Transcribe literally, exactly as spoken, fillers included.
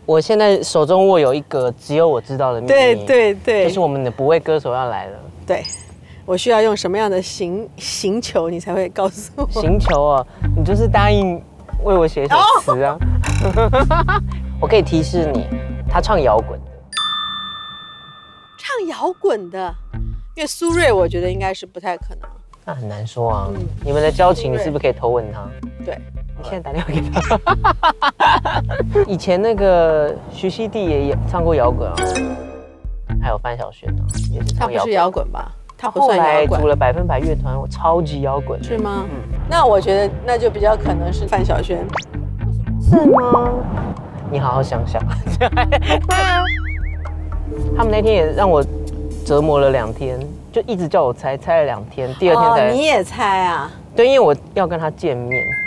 我现在手中握有一个只有我知道的秘密， 对对对， 就是我们的不会歌手要来了。 对，我需要用什么样的行行球，你才会告诉我？ 行球啊，你就是答应为我写一首词啊。Oh! 我可以提示你，他唱摇滚的。 唱摇滚的，因为苏芮，我觉得应该是不太可能。 那很难说啊。嗯、你们的交情，你是不是可以投吻他？ 对。 你现在打电话给他。以前那个徐熙娣也有唱过摇滚啊，还有范晓萱啊，也是唱摇滚。 他不是摇滚吧？他不算摇滚。后来组了百分百乐团，我超级摇滚。 是吗？嗯。那我觉得那就比较可能是范晓萱。 是吗？你好好想想。他们那天也让我折磨了两天，就一直叫我猜，猜了两天，第二天才。 哦，你也猜啊？ 对，因为我要跟他见面。